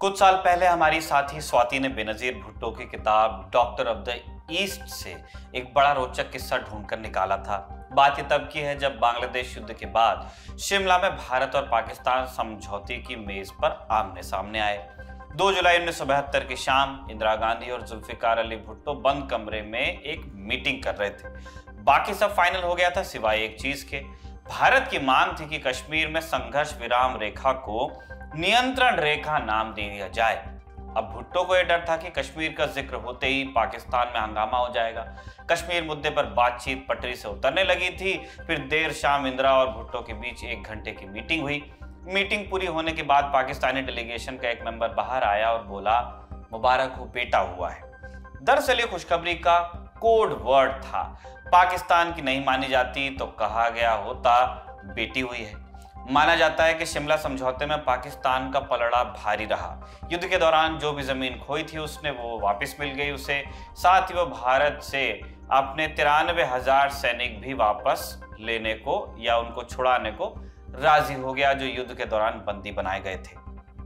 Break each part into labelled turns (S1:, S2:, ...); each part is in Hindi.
S1: कुछ साल पहले हमारी साथी स्वाति ने बेनजीर भुट्टो की किताब डॉक्टर ऑफ द ईस्ट से एक बड़ा रोचक किस्सा ढूंढकर निकाला था। बात ये तब की है जब बांग्लादेश युद्ध के बाद शिमला में भारत और पाकिस्तान समझौते की मेज पर आमने सामने आए। 2 जुलाई 1972 की शाम इंदिरा गांधी और जुल्फिकार अली भुट्टो बंद कमरे में एक मीटिंग कर रहे थे। बाकी सब फाइनल हो गया था सिवाय एक चीज के। भारत की मांग थी कि कश्मीर में संघर्ष विराम रेखा को नियंत्रण रेखा नाम दे दिया जाए। अब भुट्टो को यह डर था कि कश्मीर का जिक्र होते ही पाकिस्तान में हंगामा हो जाएगा। कश्मीर मुद्दे पर बातचीत पटरी से उतरने लगी थी। फिर देर शाम इंदिरा और भुट्टो के बीच 1 घंटे की मीटिंग हुई। मीटिंग पूरी होने के बाद पाकिस्तानी डेलीगेशन का एक मेंबर बाहर आया और बोला, मुबारक हो, बेटा हुआ है। दरअसल ये खुशखबरी का कोड वर्ड था। पाकिस्तान की नहीं मानी जाती तो कहा गया होता बेटी हुई है। माना जाता है कि शिमला समझौते में पाकिस्तान का पलड़ा भारी रहा। युद्ध के दौरान जो भी जमीन खोई थी उसने वो वापस मिल गई उसे। साथ ही वो भारत से अपने 93,000 सैनिक भी वापस लेने को या उनको छुड़ाने को राजी हो गया जो युद्ध के दौरान बंदी बनाए गए थे।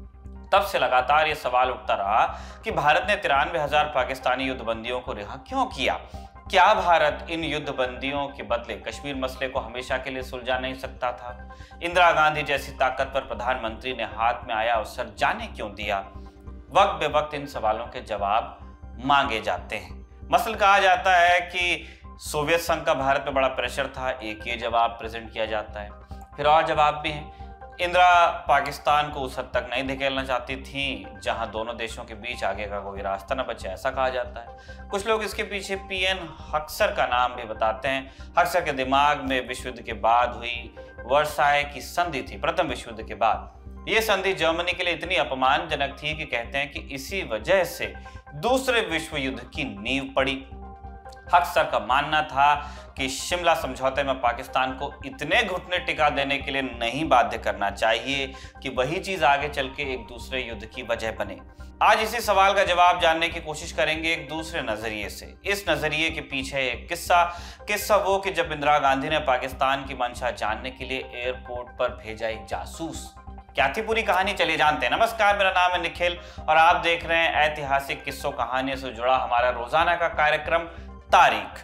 S1: तब से लगातार ये सवाल उठता रहा कि भारत ने 93,000 पाकिस्तानी युद्धबंदियों को रिहा क्यों किया। क्या भारत इन युद्धबंदियों के बदले कश्मीर मसले को हमेशा के लिए सुलझा नहीं सकता था? इंदिरा गांधी जैसी ताकतवर प्रधानमंत्री ने हाथ में आया अवसर जाने क्यों दिया? वक्त बे वक्त इन सवालों के जवाब मांगे जाते हैं। मसलन कहा जाता है कि सोवियत संघ का भारत पे बड़ा प्रेशर था, एक ये जवाब प्रेजेंट किया जाता है। फिर और जवाब भी हैं। इंदिरा पाकिस्तान को उस हद तक नहीं धकेलना चाहती थी जहां दोनों देशों के बीच आगे का कोई रास्ता न बचे, ऐसा कहा जाता है। कुछ लोग इसके पीछे पीएन हक्सर का नाम भी बताते हैं। हक्सर के दिमाग में विश्व युद्ध के बाद हुई वर्साय की संधि थी, प्रथम विश्व युद्ध के बाद। यह संधि जर्मनी के लिए इतनी अपमानजनक थी कि कहते हैं कि इसी वजह से दूसरे विश्व युद्ध की नींव पड़ी। हक्सर का मानना था कि शिमला समझौते में पाकिस्तान को इतने घुटने टिका देने के लिए नहीं बाध्य करना चाहिए कि वही चीज आगे चल के एक दूसरे युद्ध की वजह बने। आज इसी सवाल का जवाब जानने की कोशिश करेंगे एक दूसरे नजरिए से। इस नजरिए के पीछे एक किस्सा वो कि जब इंदिरा गांधी ने पाकिस्तान की मंशा जानने के लिए एयरपोर्ट पर भेजा एक जासूस। क्या थी पूरी कहानी, चलिए जानते हैं। नमस्कार, मेरा नाम है निखिल और आप देख रहे हैं ऐतिहासिक किस्सों कहानियों से जुड़ा हमारा रोजाना का कार्यक्रम तारीख।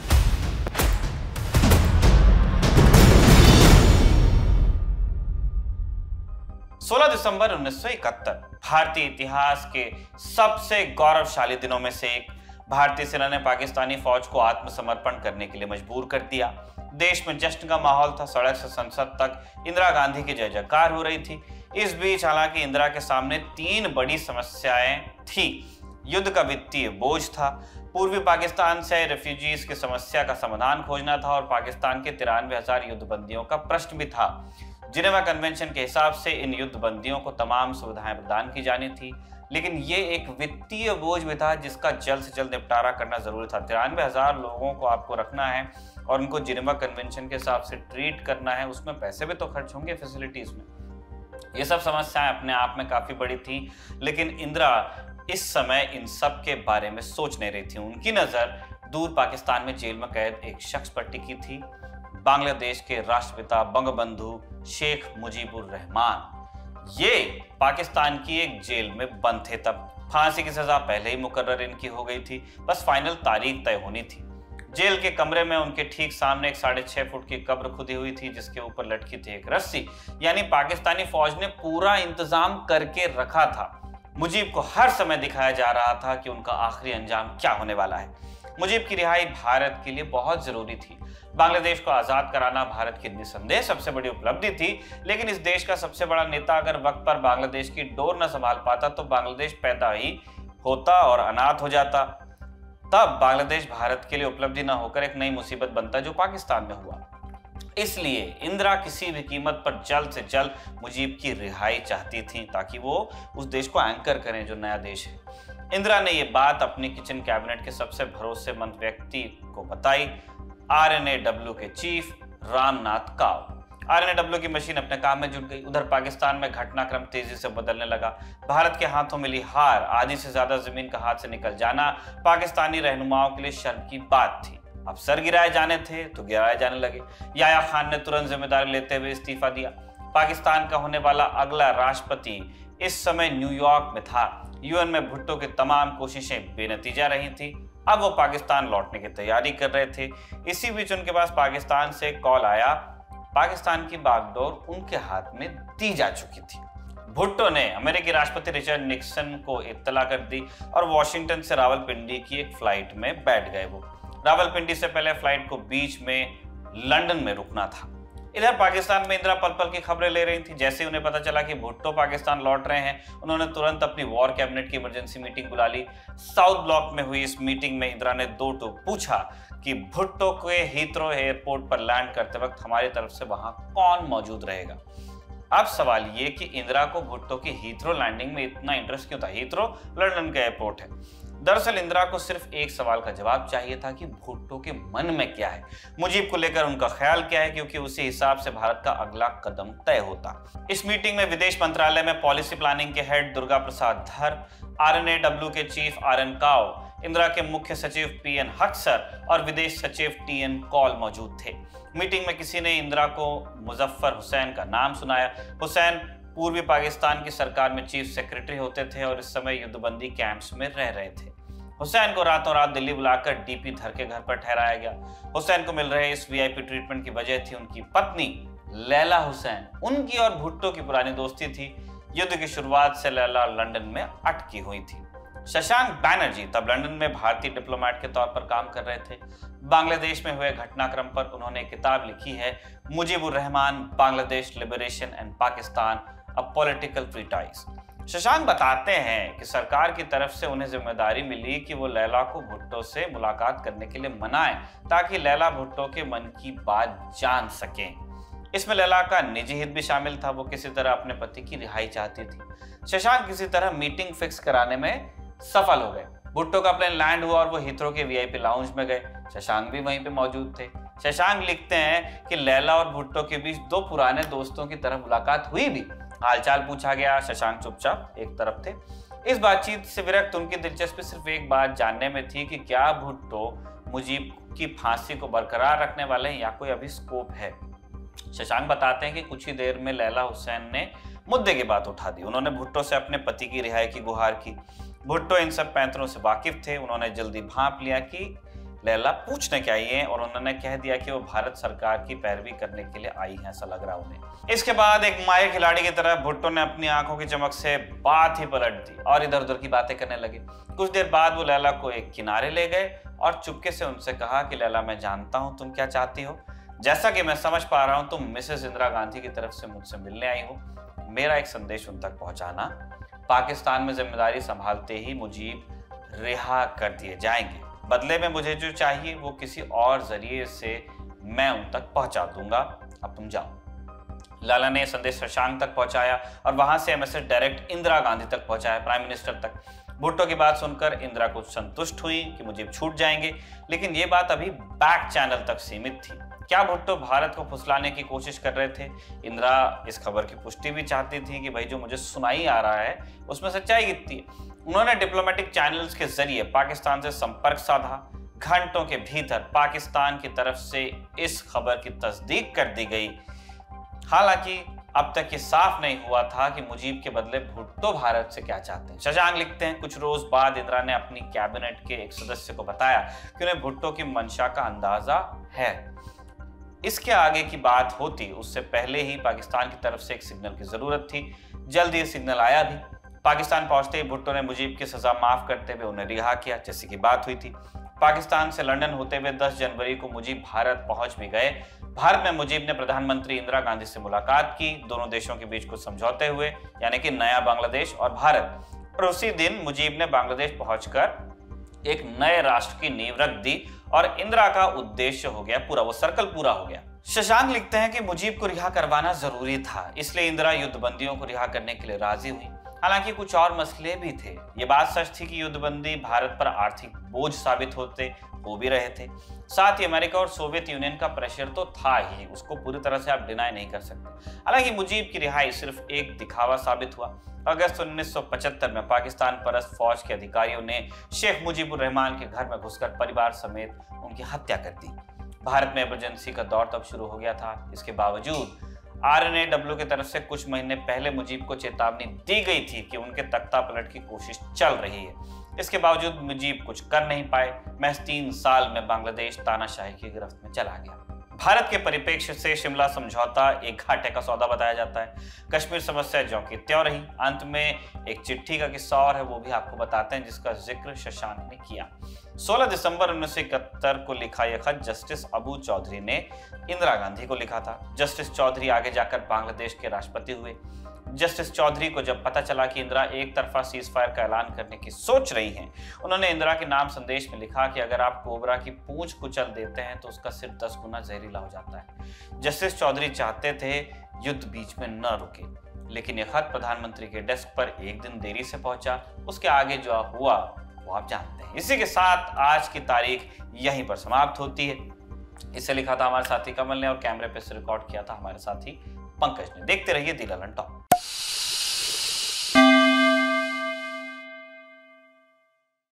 S1: 16 दिसंबर 1971 भारतीय इतिहास के सबसे गौरवशाली दिनों में से एक। भारतीय सेना ने पाकिस्तानी फौज को आत्मसमर्पण करने के लिए मजबूर कर दिया। देश में जश्न का माहौल था। सड़क से संसद तक इंदिरा गांधी की जय जयकार हो रही थी। इस बीच हालांकि इंदिरा के सामने 3 बड़ी समस्याएं थी। युद्ध का वित्तीय बोझ था, पूर्वी पाकिस्तान से रेफ्यूजीज की समस्या का समाधान खोजना था और पाकिस्तान के 93,000 युद्धबंदियों का प्रश्न भी था। जिनेवा कन्वेंशन के हिसाब से इन युद्धबंदियों को तमाम सुविधाएं प्रदान की जानी थी, लेकिन ये एक वित्तीय बोझ भी था जिसका जल्द से जल्द निपटारा करना जरूरी था। 93,000 लोगों को आपको रखना है और उनको जिनेवा कन्वेंशन के हिसाब से ट्रीट करना है, उसमें पैसे भी तो खर्च होंगे फैसिलिटीज में। ये सब समस्याएं अपने आप में काफी बड़ी थी, लेकिन इंदिरा इस समय इन सब के बारे में सोच नहीं रही थी। उनकी नजर दूर पाकिस्तान में जेल में कैद एक शख्स पर टिकी थी, बांग्लादेश के राष्ट्रपिता बंगबंधु शेख मुजीबुर रहमान। ये पाकिस्तान की एक जेल में बंद थे। तब फांसी की सजा पहले ही मुकर्रर इनकी हो गई थी, बस फाइनल तारीख तय होनी थी। जेल के कमरे में उनके ठीक सामने एक 6.5 फुट की कब्र खुदी हुई थी जिसके ऊपर लटकी थी एक रस्सी, यानी पाकिस्तानी फौज ने पूरा इंतजाम करके रखा था। मुजीब को हर समय दिखाया जा रहा था कि उनका आखिरी अंजाम क्या होने वाला है। मुजीब की रिहाई भारत के लिए बहुत जरूरी थी। बांग्लादेश को आजाद कराना भारत की निसंदेह सबसे बड़ी उपलब्धि थी, लेकिन इस देश का सबसे बड़ा नेता अगर वक्त पर बांग्लादेश की डोर न संभाल पाता तो बांग्लादेश पैदा ही होता और अनाथ हो जाता। तब बांग्लादेश भारत के लिए उपलब्धि न होकर एक नई मुसीबत बनता जो पाकिस्तान में हुआ। इसलिए इंदिरा किसी भी कीमत पर जल्द से जल्द मुजीब की रिहाई चाहती थी ताकि वो उस देश को एंकर करें जो नया देश है। इंदिरा ने ये बात अपनी किचन कैबिनेट के सबसे भरोसेमंद व्यक्ति को बताई, RNAW के चीफ रामनाथ काव। RNAW की मशीन अपने काम में जुट गई। उधर पाकिस्तान में घटनाक्रम तेजी से बदलने लगा। भारत के हाथों मिली हार, आधी से ज्यादा जमीन का हाथ से निकल जाना पाकिस्तानी रहनुमाओं के लिए शर्म की बात थी। अब सर गिराए जाने थे तो गिराए जाने लगे। याया खान ने तुरंत जिम्मेदारी लेते हुए इस्तीफा दिया। पाकिस्तान का होने वाला अगला राष्ट्रपति इस समय न्यूयॉर्क में था। यूएन में भुट्टो की तमाम कोशिशें बेनतीजा रही थी। अब वो पाकिस्तान लौटने की तैयारी कर रहे थे। इसी बीच उनके पास पाकिस्तान से कॉल आया। पाकिस्तान की बागडोर उनके हाथ में दी जा चुकी थी। भुट्टो ने अमेरिकी राष्ट्रपति रिचर्ड निक्सन को इत्तला कर दी और वॉशिंगटन से रावलपिंडी की एक फ्लाइट में बैठ गए। वो रावलपिंडी से पहले फ्लाइट को बीच में लंदन में रुकना था। इधर पाकिस्तान में इंदिरा पल पल की खबरें ले रही थी। जैसे ही उन्हें पता चला कि भुट्टो पाकिस्तान लौट रहे हैं, उन्होंने तुरंत अपनी वॉर कैबिनेट की इमरजेंसी मीटिंग बुला ली। साउथ ब्लॉक में हुई इस मीटिंग में इंदिरा ने दो टूक पूछा कि भुट्टो के हीथ्रो एयरपोर्ट पर लैंड करते वक्त हमारी तरफ से वहां कौन मौजूद रहेगा। अब सवाल ये कि इंदिरा को भुट्टो की हीथ्रो लैंडिंग में इतना इंटरेस्ट क्यों था। हीथ्रो लंदन का एयरपोर्ट है। दरअसल इंदिरा को सिर्फ एक सवाल का जवाब चाहिए था कि भुट्टो के मन में क्या है, मुजीब को लेकर उनका ख्याल क्या है, क्योंकि उसी हिसाब से भारत का अगला कदम तय होता। इस मीटिंग में विदेश मंत्रालय में पॉलिसी प्लानिंग के हेड दुर्गा प्रसाद धर, RNAW के चीफ RN काव, इंदिरा के मुख्य सचिव PN हक्सर और विदेश सचिव TN कौल मौजूद थे। मीटिंग में किसी ने इंदिरा को मुजफ्फर हुसैन का नाम सुनाया। हुसैन पूर्वी पाकिस्तान की सरकार में चीफ सेक्रेटरी होते थे और इस समय युद्धबंदी कैंप्स में रह रहे थे। हुसैन को रातों रात दिल्ली बुलाकर DP धर के घर पर ठहराया गया। हुसैन को मिल रहे इस VIP ट्रीटमेंट की वजह थी उनकी पत्नी लैला हुसैन। उनकी और भुट्टो की पुरानी दोस्ती थी। युद्ध की शुरुआत से लैला लंदन में अटकी हुई थी। शशांक बैनर्जी तब लंदन में भारतीय डिप्लोमेट के तौर पर काम कर रहे थे। बांग्लादेश में हुए घटनाक्रम पर उन्होंने किताब लिखी है, Mujibur Rahman, Bangladesh liberation and Pakistan, a political treatise. Shashank बताते हैं कि सरकार की तरफ से उन्हें जिम्मेदारी मिली कि वो लैला को भुट्टो से मुलाकात करने के लिए मनाएं, ताकि लैला भुट्टो के मन की बात जान सकें। इसमें लैला का निजी हित भी शामिल था। वो किसी तरह अपने पति की रिहाई चाहती थी। शशांक किसी तरह मीटिंग फिक्स कराने में सफल हो गए। भुट्टो का प्लेन लैंड हुआ और वो हीथ्रो के VIP लाउंज में गए। शशांक भी वहीं पे मौजूद थे। शशांक लिखते हैं कि लैला और भुट्टो के बीच दो पुराने दोस्तों की तरह मुलाकात हुई भी। हालचाल पूछा गया। शशांक चुपचाप एक तरफ थे। इस बातचीत से विरक्त उनकी दिलचस्पी सिर्फ एक बात जानने में थी कि क्या भुट्टो मुजीब की फांसी को बरकरार रखने वाले हैं या कोई अभी स्कोप है। शशांक बताते हैं कि कुछ ही देर में लैला हुसैन ने मुद्दे की बात उठा दी। उन्होंने भुट्टो से अपने पति की रिहाई की गुहार की। भुट्टो इन सब पैंतरों से वाकिफ थे। उन्होंने जल्दी भांप लिया कि लैला पूछने के आई है और उन्होंने कह दिया कि वो भारत सरकार की पैरवी करने के लिए आई है, ऐसा लग रहा उन्हें। इसके बाद एक माहिर खिलाड़ी की तरह भुट्टो ने अपनी आंखों की चमक से बात ही पलट दी और इधर उधर की बातें करने लगे। कुछ देर बाद वो लैला को एक किनारे ले गए और चुपके से उनसे कहा कि लैला, मैं जानता हूं तुम क्या चाहती हो। जैसा कि मैं समझ पा रहा हूं तुम मिसेस इंदिरा गांधी की तरफ से मुझसे मिलने आई हो। मेरा एक संदेश उन तक पहुंचाना, पाकिस्तान में जिम्मेदारी संभालते ही मुजीब रिहा कर दिए जाएंगे। बदले में मुझे जो चाहिए वो किसी और जरिए से मैं उन तक पहुंचा दूंगा। अब तुम जाओ। लाला ने संदेश शशांक तक पहुंचाया और वहां से मैसेज डायरेक्ट इंदिरा गांधी तक पहुंचाया, प्राइम मिनिस्टर तक। भुट्टो की बात सुनकर इंदिरा कुछ संतुष्ट हुई कि मुजीब छूट जाएंगे, लेकिन ये बात अभी बैक चैनल तक सीमित थी। क्या भुट्टो भारत को फुसलाने की कोशिश कर रहे थे? इंदिरा इस खबर की पुष्टि भी चाहती थी कि भाई जो मुझे सुनाई आ रहा है उसमें सच्चाई कितनी है। उन्होंने डिप्लोमेटिक चैनल्स के जरिए पाकिस्तान से संपर्क साधा। घंटों के भीतर पाकिस्तान की तरफ से इस खबर की तस्दीक कर दी गई। हालांकि अब तक ये साफ नहीं हुआ था कि मुजीब के बदले भुट्टो भारत से क्या चाहते हैं। शशांक लिखते हैं, कुछ रोज बाद इंदिरा ने अपनी कैबिनेट के एक सदस्य को बताया कि उन्हें भुट्टो की मंशा का अंदाजा है। इसके आगे की बात होती उससे पहले ही पाकिस्तान की तरफ से एक सिग्नल की जरूरत थी। जल्द ही सिग्नल आया भी। पाकिस्तान पहुंचते ही भुट्टो ने मुजीब की सजा माफ करते हुए उन्हें रिहा किया, जैसी की बात हुई थी। पाकिस्तान से लंदन होते हुए 10 जनवरी को मुजीब भारत पहुंच भी गए। भारत में मुजीब ने प्रधानमंत्री इंदिरा गांधी से मुलाकात की। दोनों देशों के बीच कुछ समझौते हुए, यानी कि नया बांग्लादेश और भारत। और उसी दिन मुजीब ने बांग्लादेश पहुंचकर एक नए राष्ट्र की नींव रख दी और इंदिरा का उद्देश्य हो गया पूरा, वो सर्कल पूरा हो गया। शशांक लिखते हैं कि मुजीब को रिहा करवाना जरूरी था, इसलिए इंदिरा युद्धबंदियों को रिहा करने के लिए राजी हुई। हालांकि कुछ और मसले भी थे। ये बात सच थी कि युद्धबंदी भारत पर आर्थिक बोझ साबित हो भी रहे थे। साथ ही अमेरिका और सोवियत यूनियन का प्रेशर तो था ही, उसको पूरी तरह से आप डिनाई नहीं कर सकते। हालांकि मुजीब की रिहाई सिर्फ एक दिखावा साबित हुआ। अगस्त 1975 में पाकिस्तान परस्त फौज के अधिकारियों ने शेख मुजीबुर रहमान के घर में घुसकर परिवार समेत उनकी हत्या कर दी। भारत में इमरजेंसी का दौर तब शुरू हो गया था। इसके बावजूद RNAW की तरफ से कुछ महीने पहले मुजीब को चेतावनी दी गई थी कि उनके तख्ता पलट की कोशिश चल रही है। इसके बावजूद मुजीब कुछ कर नहीं पाए। महज 3 साल में बांग्लादेश तानाशाही की गिरफ्त में चला गया। भारत के परिप्रेक्ष्य से शिमला समझौता एक घाटे का सौदा बताया जाता है। कश्मीर समस्या ज्यों की त्यों रही। अंत में एक चिट्ठी का किस्सा और है, वो भी आपको बताते हैं, जिसका जिक्र शशांक ने किया। 16 दिसंबर 1971 को लिखा यह खत जस्टिस अबू चौधरी ने इंदिरा गांधी को लिखा था। जस्टिस चौधरी आगे जाकर बांग्लादेश के राष्ट्रपति हुए। जस्टिस चौधरी को जब पता चला कि इंदिरा एक तरफा सीज फायर का ऐलान करने की सोच रही हैं, उन्होंने इंदिरा के नाम संदेश में लिखा कि अगर आप कोबरा की पूंछ कुचल देते हैं तो उसका सिर 10 गुना जहरीला हो जाता है। जस्टिस चौधरी चाहते थे युद्ध बीच में न रुके, लेकिन यह खत प्रधानमंत्री के डेस्क पर एक दिन देरी से पहुंचा। उसके आगे जो हुआ वो आप जानते हैं। इसी के साथ आज की तारीख यहीं पर समाप्त होती है। इसे लिखा था हमारे साथी कमल ने और कैमरे पे से रिकॉर्ड किया था हमारे साथी पंकज ने। देखते रहिए दी ललन टॉक।